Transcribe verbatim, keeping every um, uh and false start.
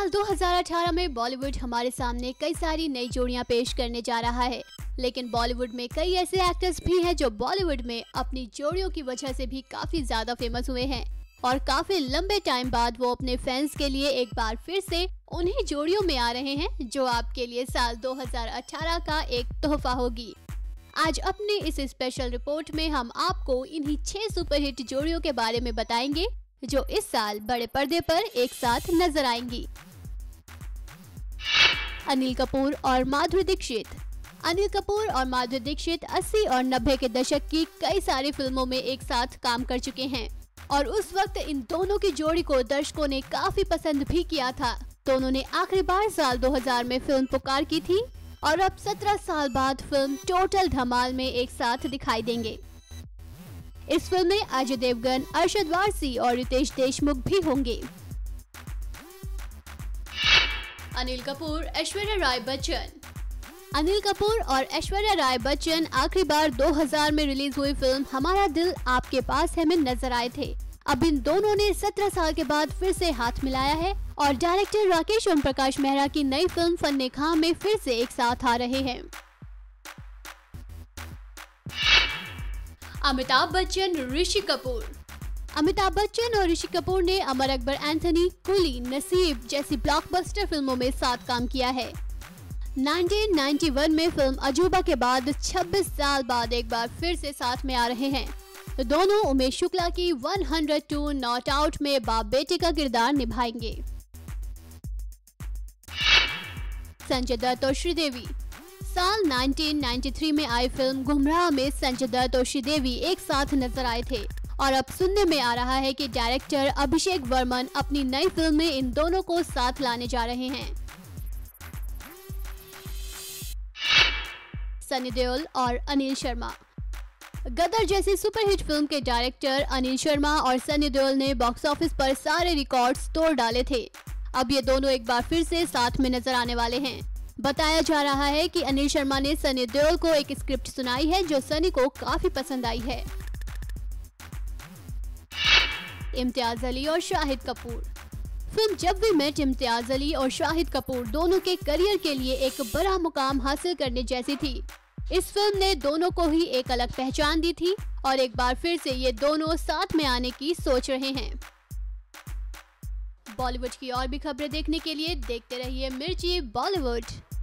साल दो हज़ार अठारह में बॉलीवुड हमारे सामने कई सारी नई जोड़ियां पेश करने जा रहा है, लेकिन बॉलीवुड में कई ऐसे एक्टर्स भी हैं जो बॉलीवुड में अपनी जोड़ियों की वजह से भी काफी ज्यादा फेमस हुए हैं और काफी लंबे टाइम बाद वो अपने फैंस के लिए एक बार फिर से उन्हीं जोड़ियों में आ रहे हैं जो आपके लिए साल दो हज़ार अठारह का एक तोहफा होगी। आज अपने इस स्पेशल रिपोर्ट में हम आपको इन्हीं छह सुपरहिट जोड़ियों के बारे में बताएंगे जो इस साल बड़े पर्दे पर एक साथ नजर आएंगी। अनिल कपूर और माधुरी दीक्षित। अनिल कपूर और माधुरी दीक्षित अस्सी और नब्बे के दशक की कई सारी फिल्मों में एक साथ काम कर चुके हैं और उस वक्त इन दोनों की जोड़ी को दर्शकों ने काफी पसंद भी किया था। दोनों ने आखिरी बार साल दो हज़ार में फिल्म पुकार की थी और अब सत्रह साल बाद फिल्म टोटल धमाल में एक साथ दिखाई देंगे। इस फिल्म में अजय देवगन, अरशद वारसी और रितेश देशमुख भी होंगे। अनिल कपूर, ऐश्वर्या राय बच्चन। अनिल कपूर और ऐश्वर्या राय बच्चन आखिरी बार दो हज़ार में रिलीज हुई फिल्म हमारा दिल आपके पास है में नजर आए थे। अब इन दोनों ने सत्रह साल के बाद फिर से हाथ मिलाया है और डायरेक्टर राकेश ओम प्रकाश मेहरा की नई फिल्म फन्ने खां में फिर से एक साथ आ रहे हैं। अमिताभ बच्चन, ऋषि कपूर। अमिताभ बच्चन और ऋषि कपूर ने अमर अकबर एंथोनी, कुली, नसीब जैसी ब्लॉकबस्टर फिल्मों में साथ काम किया है। उन्नीस सौ इक्यानवे में फिल्म अजूबा के बाद छब्बीस साल बाद एक बार फिर से साथ में आ रहे हैं। दोनों उमेश शुक्ला की एक सौ दो नॉट आउट में बाप बेटे का किरदार निभाएंगे। संजय दत्त और श्रीदेवी। साल उन्नीस सौ तिरानवे में आई फिल्म गुमराह में संजय दत्त और श्रीदेवी एक साथ नजर आए थे और अब सुनने में आ रहा है कि डायरेक्टर अभिषेक वर्मन अपनी नई फिल्म में इन दोनों को साथ लाने जा रहे हैं। सनी देओल और अनिल शर्मा। गदर जैसी सुपरहिट फिल्म के डायरेक्टर अनिल शर्मा और सनी देओल ने बॉक्स ऑफिस पर सारे रिकॉर्ड्स तोड़ डाले थे। अब ये दोनों एक बार फिर से साथ में नजर आने वाले हैं। बताया जा रहा है कि अनिल शर्मा ने सनी देओल को एक स्क्रिप्ट सुनाई है जो सनी को काफी पसंद आई है। इम्तियाज अली और Shahid Kapoor. Film Jab we met Imtiaz Ali और शाहिद कपूर दोनों के करियर के लिए एक बड़ा मुकाम हासिल करने जैसी थी। इस फिल्म ने दोनों को ही एक अलग पहचान दी थी और एक बार फिर से ये दोनों साथ में आने की सोच रहे हैं। बॉलीवुड की और भी खबरें देखने के लिए देखते रहिए मिर्ची बॉलीवुड।